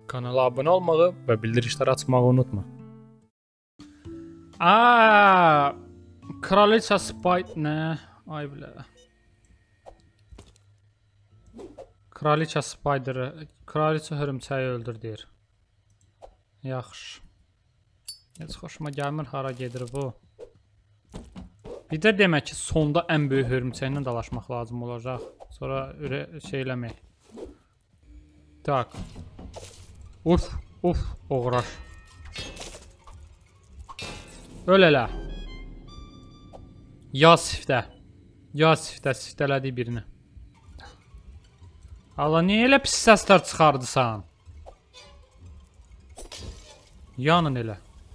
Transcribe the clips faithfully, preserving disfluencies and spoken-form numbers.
Kanala abunə olmağı və bildirişləri açmağı unutma. Aa, Kraliça Spite nə? Ay bilə. Kraliça Spider'ı, Kraliça hörümçəyi öldür deyir. Yaxşı. Heç xoşuma gəlmir, hara gedir bu. Bir də demək ki, sonda ən böyük hörümçəklə dalaşmaq lazım olacaq. Sonra şey eləmək. Tak. Uf, uf, oğraş. Öl elə. Ya siftə. Ya siftə, siftələdi birini. Allah, niyə elə pis səslər çıxardısan? Yanın elə.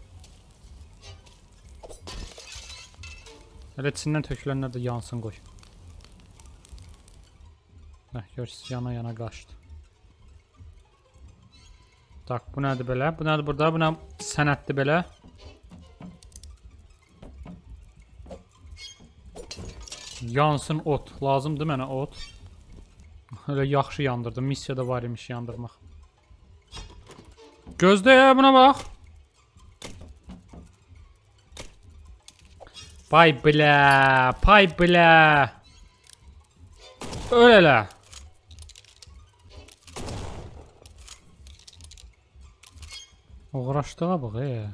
Elə içindən tökülənlər də yansın qoy. Heh, görürsünüz, yana-yana qaçdı. Tak, bu nədir belə? Bu nədir burada? Bu nə sənətdir belə? Yansın ot. Lazımdır mənə ot. Öyle yaxşı yandırdım. Missiyada var imiş yandırmaq. Gözdə ya, buna bax. Pay bilə, pay bilə. Öl elə. Uğraşdığa bax, ey.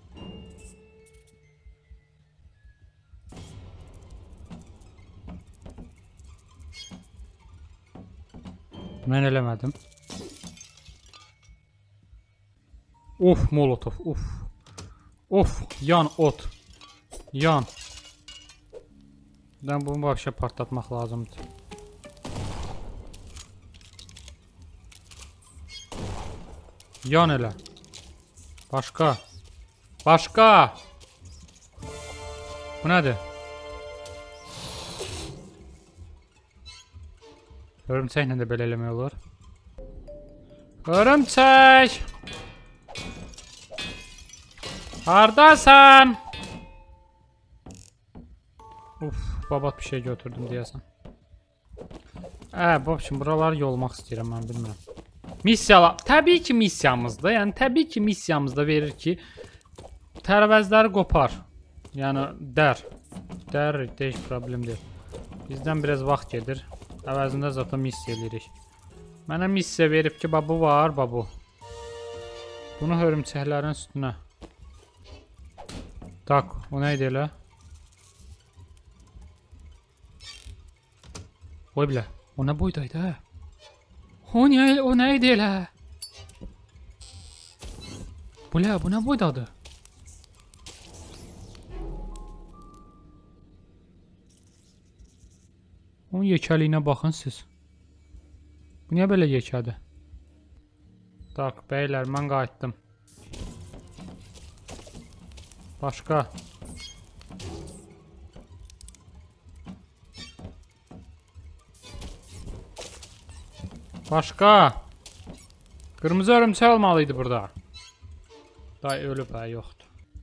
Mən eləmədim. Of, molotov, of. Of, yan ot. Yan. Ben bunu vəbşə partlatmaq lazımdır. Yan elə. Başqa. Başqa. Bu nədir? Hörümçəklə də belə eləmək olur. Hörümçək! Hardasan? Uf, babat bir şey götürdüm deyəsən. Ə, babşım, buraları yolmaq istəyirəm, mən bilmirəm. Missiyalar, təbii ki missiyamızda, yəni təbii ki missiyamızda verir ki, tərəvəzləri qopar. Yəni, dər. Dər, heç problem deyil. Bizdən biraz vaxt gedir. Əvəzində zaten missiya edirik. Mənə missiya verib ki, babu var, babu. Bunu hörümçəklərin üstünə. Tak, o neydi elə? Oy bilə, o nə boydaydı, hə? O, o neydi elə? Bu nə, bu nə boydadır? Onun yekəliyinə baxın siz. Bu niyə belə yekədir? Tak, beylər, mən qayıtdım. Başqa. Başqa. Qırmızı hörümçək olmalıydı burada. Day ölüb, hə, yoxdur.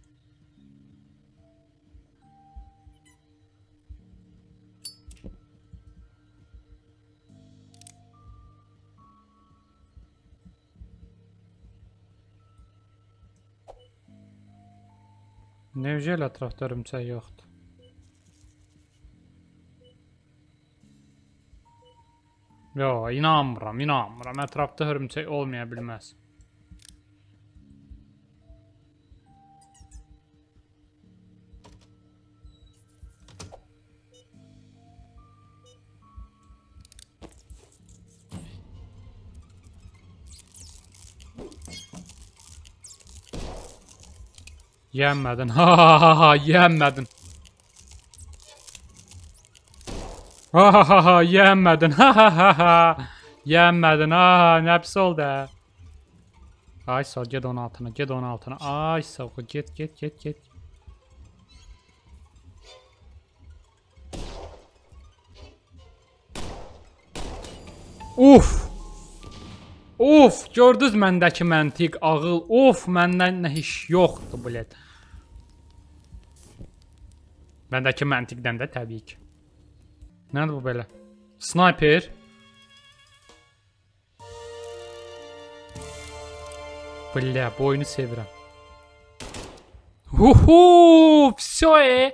Nevcə ilə ətrafda hörümçək yoxdur. Yo, inanmıram, inanmıram. Ətrafda hörümçək olmaya bilməz. Yənmədin, ha ha ha ha, yənmədin. Ha ha ha ha, yənmədin, ha ha ha ha. Yənmədin, ha ha, nə pis oldu, hə. Ay sağ, get onun altına, get onun altına. Ay sağ, get, get, get, get. Uf. Of, gördünüz məndəki məntiq, ağıl. Of, məndən nə iş yoxdur, bled. Məndəki məntiqdən də təbii ki. Nədir bu belə? Sniper. Bля, bu oyunu sevirəm. Huhu, psio e.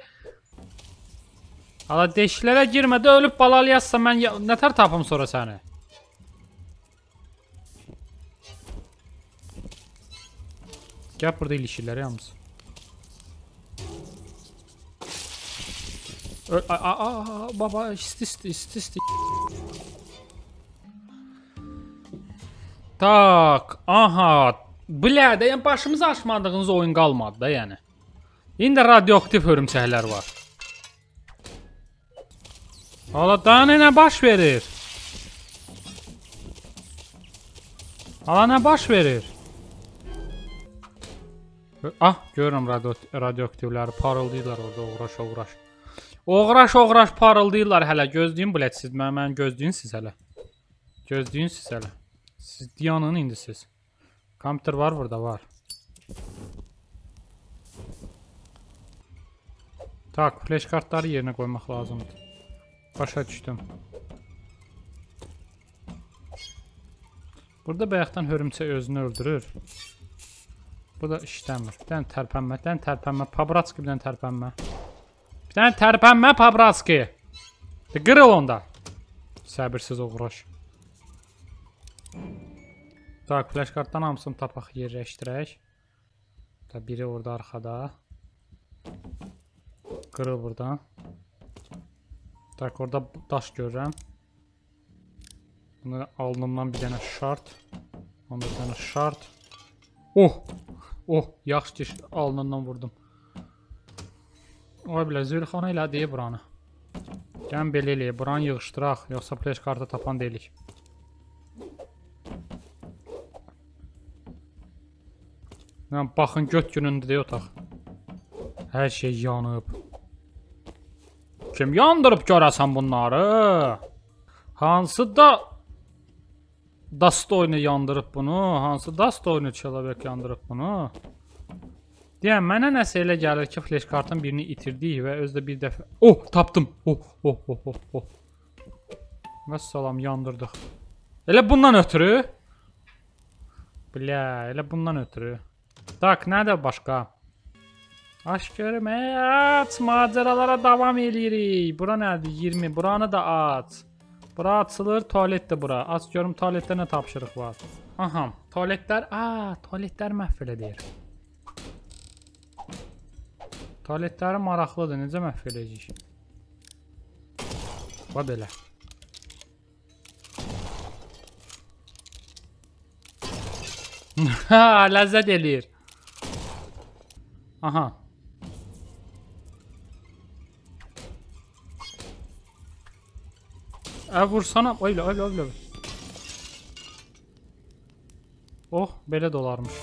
Hala deşiklərə girmədə ölüb balalayazsa mən nətər tapım sonra səni? Gəl burada ilişirlər yalnız. Aa, baba isti isti isti isti. Tak, aha. Bля, da yəni başımızı açmadığınız oyun qalmadı da yəni. İndi radioaktiv hörümçəklər var. Hala daha nə baş verir? Hala nə baş verir? Ah, görürəm radio radioaktivləri parıldayırlar orada, uğraş uğraş. Uğraş uğraş parıldayırlar hələ, gözləyin bilet siz, mən, mən gözləyin siz hələ. Gözləyin siz hələ. Siz dayanın indi siz. Kompüter var burada, var. Tak, flash kartları yerinə qoymaq lazımdır. Başa düşdüm. Burada bayaqdan hörümçək özünü öldürür. Bu da işləmir. Bir dənə tərpənmə, bir dənə tərpənmə. Pabratski bir dənə tərpənmə. Bir dənə tərpənmə Pabratski. Qırıl onda. Səbirsiz uğraş. Tak, flash kartdan hamısını tapaq, yerləşdirək. Biri orada arxada. Qırıl buradan. Tak, orada daş görürəm. Bunu alnımdan bir dənə şart. Onda bir dənə şart. Oh! Oh! Yaxşı ki, alnından vurdum. Oy bilə, Zülxana ilə deyə buranı. Gəlin belə eləyək, buranı yığışdıraq. Yoxsa flash kartı tapan deyilik. Baxın, göt günündür deyə otaq. Hər şey yanıb. Kim yandırıb görəsən bunları? Hansı da Dust oyunu yandırıb bunu? Hansı Dust oyunu Çelabek yandırıb bunu? Deyəm, mənə nəsə elə gəlir ki, flash kartın birini itirdik və özdə bir dəfə... Oh, tapdım. Oh, oh, oh, oh, oh. Vəssalam, yandırdıq. Elə bundan ötürü? Bля, elə bundan ötürü. Tak, nədir başqa? Aç görüm, aç, macəralara davam eləyirik. Bura nədir? iyirmi, buranı da aç. Bura açılır, tualet də bura. Aç görüm, tualetdə nə tapşırıq var. Aha, tualetlər, aaa, tualetlər məhv eləyir. Tualetləri maraqlıdır, necə məhv eləyəcək? Va belə. Ha, ləzzət eləyir. Aha. Ə, vursana. Oyla, oyla, oyla. Oh, belə dolarmış.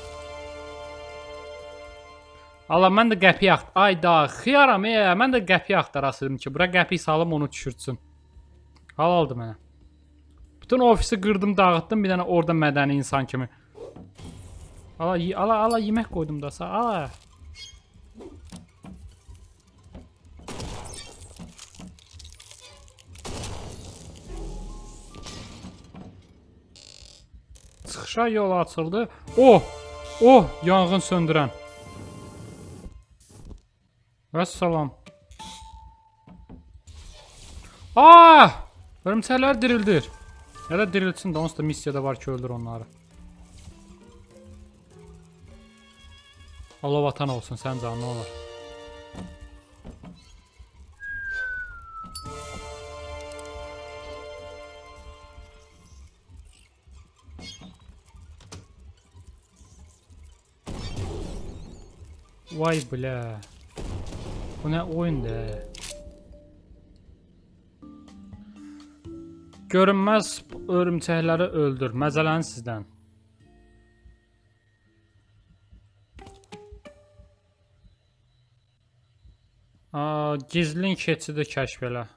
Allah, mən də qəpiy axt... Ayda, xiyaram, e, mən də qəpiy axtarasıydım ki, bura qəpiy salım, onu düşürtsün. Halaldır mənə. Bütün ofisi qırdım, dağıtdım, bir dənə orada mədəni insan kimi. Ala, ala, ala, yemək qoydum da, sağ, ala. Çıxışa yol açıldı. Oh, oh, yanğın söndürən. Vəssalam. Aaa! Hörümçəklər dirildir. Ya da dirilsin də, onsuz da missiyada var ki, öldür onları. Allah vatan olsun, sən canı ne olur. Vay bля. Bu ne oyundur? Görünməz örümçəkləri öldür. Məzələn sizdən. Aa, gizlin keçidi kəşf elə.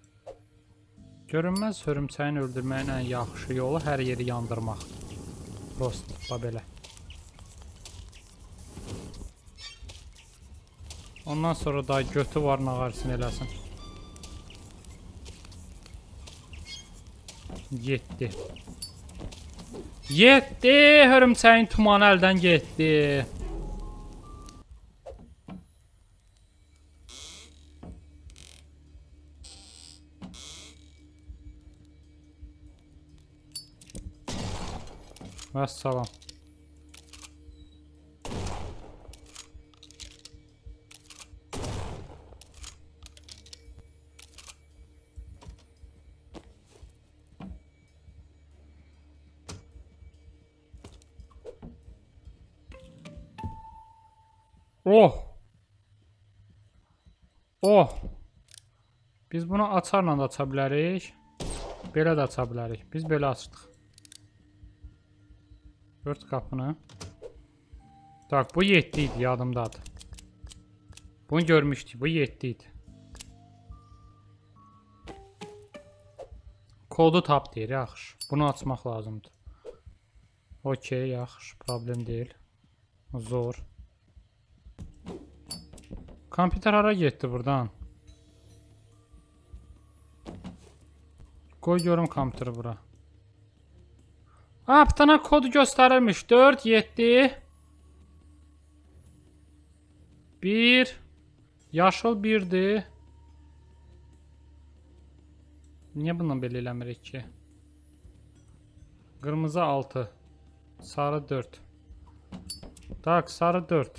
Görünməz hörümçəyin öldürməyin ən yaxşı yolu hər yeri yandırmaqdır. Prost, babelə. Ondan sonra da götü var, nağarsın eləsin. Yetdi. Yetdi, hörümçəyin tumanı əldən getdi. Vəssalam. Oh. Oh. Biz bunu açarla da aça bilərik. Belə də aça bilərik. Biz belə açdıq. Ört qapını. Tak, bu yetdi idi, yadımdadır. Bunu görmüşdük, bu yetdi idi. Kodu tap deyir, yaxşı. Bunu açmaq lazımdır. Okey, yaxşı, problem deyil. Zor. Kompüter hara getdi buradan? Qoy görüm kompüteri bura. Ha, bir tane kod göstərilmiş. dörd, yeddi. bir. Yaşıl birdir. Niyə bundan belə eləmirik ki? Qırmızı altı. Sarı dörd. Tak, sarı dörd.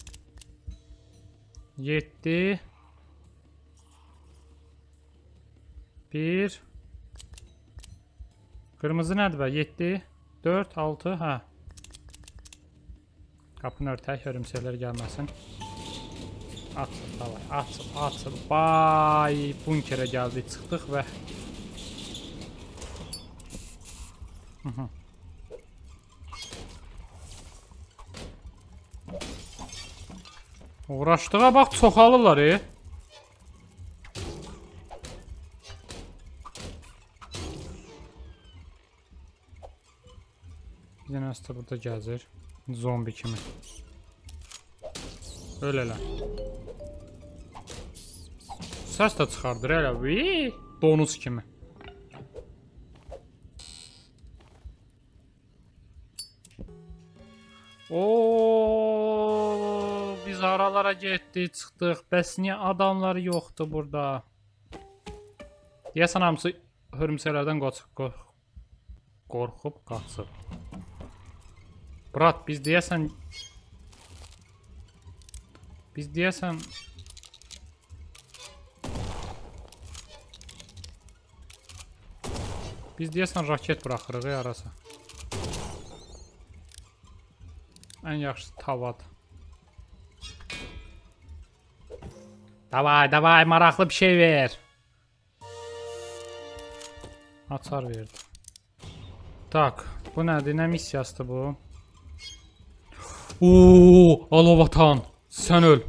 yeddi. bir. Qırmızı nədir bə? yeddi. dörd, altı, hə. Qapını örtək, hörümçəklər gəlməsin. Açıl, davay, açıl, açıl. Bay, bunkerə gəldik, çıxdıq və... Uğraşdığa bax, çoxalırlar, e. Bir dənə əstə burada gəzir. Zombi kimi. Öyle elə. Səs də çıxardır elə. Donuz kimi. Ooo, biz aralara getdik, çıxdıq. Bəs niyə adamları yoxdur burada? Deyəsən hamısı hörümçəklərdən qorxub qaçıb. Brat, biz deyəsən Biz deyəsən Biz deyəsən raket buraxırıq ya arası. Ən yaxşısı tavadır. Davay, davay, maraqlı bir şey ver. Açar verdi. Tak, bu nədir? Nə missiyasıdır bu? Ooo, alov atan. Sən öl.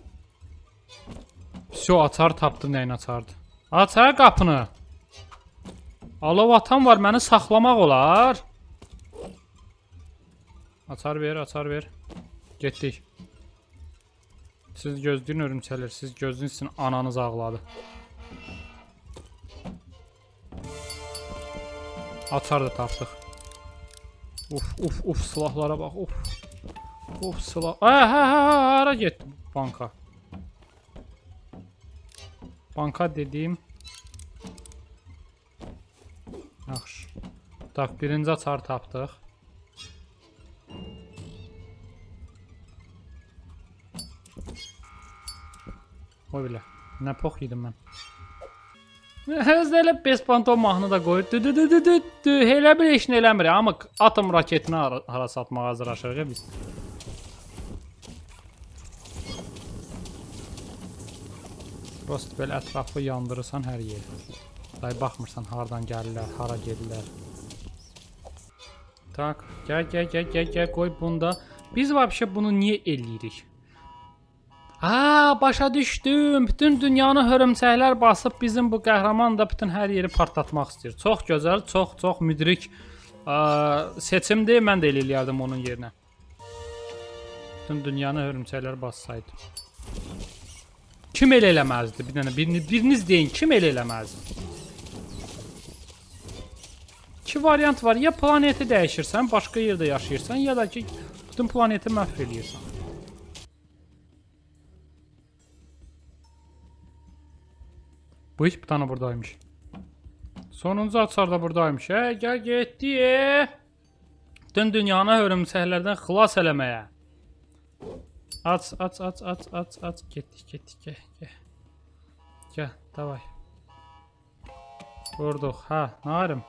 Всё, açar tapdım, nəyin açardı? Açar qapını. Alov atan var, məni saxlamaq olar. Açar ver, açar ver. Getdik. Siz gözləyin hörümçəklər, siz gözləyin, sizin ananız ağladı. Açar da tapdıq. Uf, uf, uf, silahlara bax, uf. Uf, silah. Hə, hə, hə, hara getdi banka? Banka dediyim. Yaxşı. Tak, birinci açar tapdıq. O bilə. Nə pox yedim mən. Həzdə elə bespanton mahnı da qoyur. Dü dü dü dü dü dü. Elə bir işini eləmir. Amma atom raketini hara satmağa hazırlaşırıq ya biz. Prost belə ətrafı yandırırsan hər yeri. Day baxmırsan hardan gəlirlər, hara gedirlər. Tak, gəl, gəl, gəl, gəl, gəl, qoy bunda. Biz vəbşə bunu niyə eləyirik? Haa, başa düşdüm. Bütün dünyanı hörümçəklər basıb bizim bu qəhrəman da bütün hər yeri partlatmaq istəyir. Çox gözəl, çox, çox müdrik seçimdir, mən də elə eləyərdim onun yerinə. Bütün dünyanı hörümçəklər bassaydı. Kim elə eləməzdi? Bir dənə birini, biriniz deyin, kim elə eləməzdi? İki variant var. Ya planeti dəyişirsən, başqa yerdə yaşayırsan, ya da ki, bütün planeti məhv eləyirsən. Bu hiç bir tane buradaymış. Sonuncu açar da buradaymış. Hə, gəl getdi. Bütün dünyanı hörümçəklərdən xilas eləməyə. Aç, aç, aç, aç, aç, aç. Getdik, getdik, gəl, gəl. Gəl, davay. Vurduq, hə, nə varım?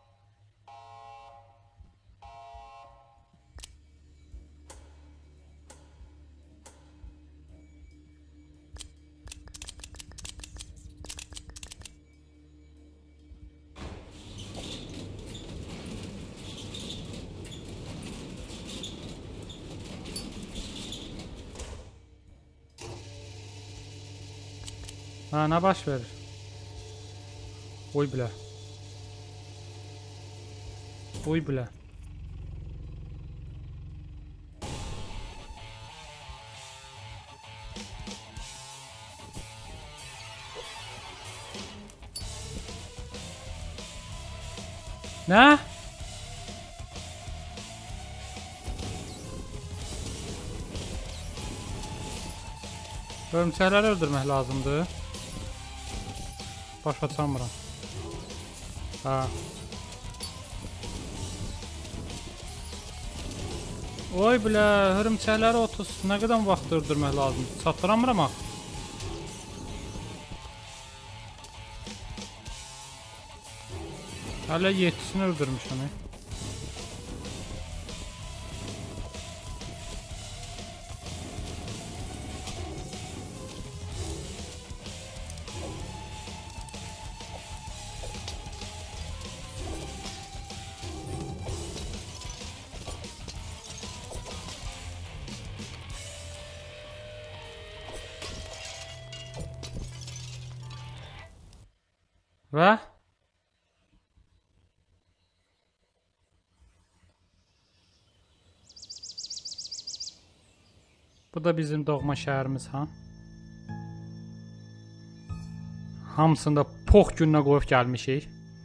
Ha, nə baş verir? Oy bilə. Oy bilə. Nə? Hörümçəkləri öldürmək lazımdır. Başa çamıram. Ha. Oy bilə, hörümçəkləri otuz nə qədər vaxt öldürmək lazımdır? Çatdıramıram ha. Hələ yettisini öldürmüşəm. Və bu da bizim doğma şəhərimiz, ha? Hamısında pox gününə qoyub gəlmişik.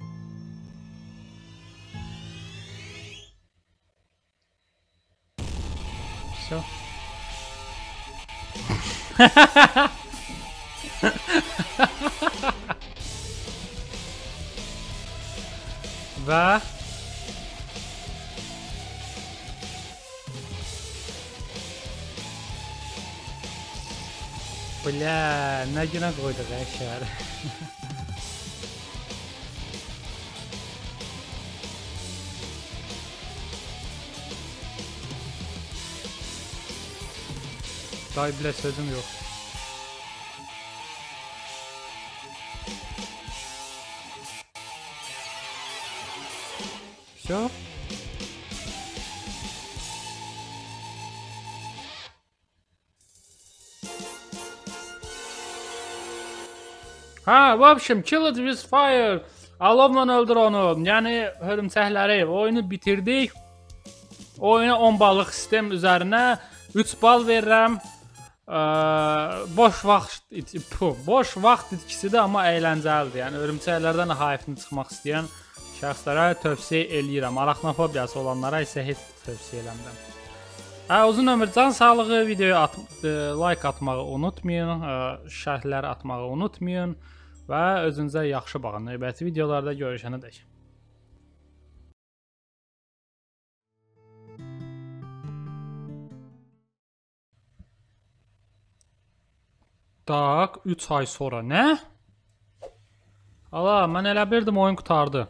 So. Və Bля, nə günə qoyduq ə şəhər. Day bilə sözüm yox. Все. Ha, в общем, kill it with fire. Alovla öldür onu. Yəni hörümçəkləri oyunu bitirdik. Oyuna on ballıq sistem üzərinə üç bal verirəm. Ee, boş vaxt puh, boş vaxt itkisidir, amma əyləncəlidir. Yəni hörümçəklərdən hayfını çıxmaq istəyən şəxslərə tövsiyə eləyirəm. Arachnofobiyası olanlara isə heç tövsiyə eləmirəm. Hə, uzun ömür, can sağlığı, videoya at like atmağı unutmayın, şərhləri atmağı unutmayın və özünüzə yaxşı baxın. Növbəti videolarda görüşənədək. Tak, üç ay sonra nə? Allah, mən elə bildim oyun qurtardı.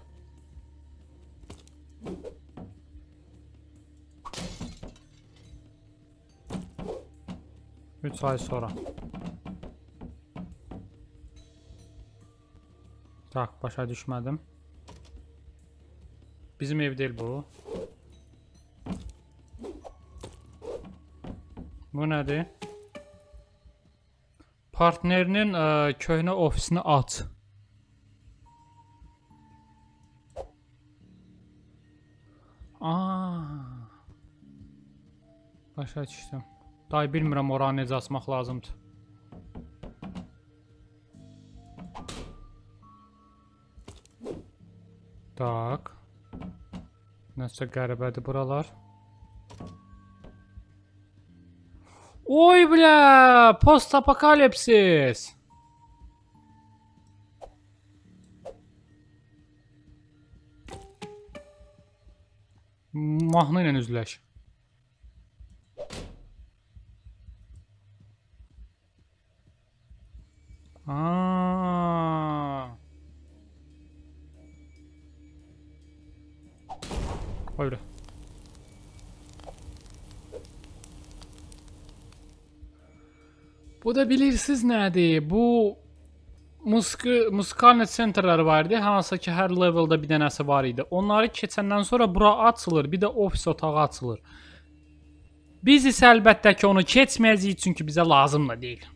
üç ay sonra. Tak, başa düşmədim. Bizim ev deyil bu. Bu nədir? Partnerinin ə, köhnə ofisini aç. Aa. Başa düşdüm. Day bilmirəm oranı necə açmaq lazımdır. Tak. Nəsə qəribədir buralar. Oy bля, post-apokalipsis. Mahnı ilə üzləş. Aa. Öyle. Bu da bilirsiniz nədir? Bu musiqal centerləri var idi. Hansı ki hər leveldə bir dənəsi var idi. Onları keçəndən sonra bura açılır. Bir də ofis otağı açılır. Biz isə əlbəttə ki onu keçməyəcəyik çünki bizə lazım da deyil.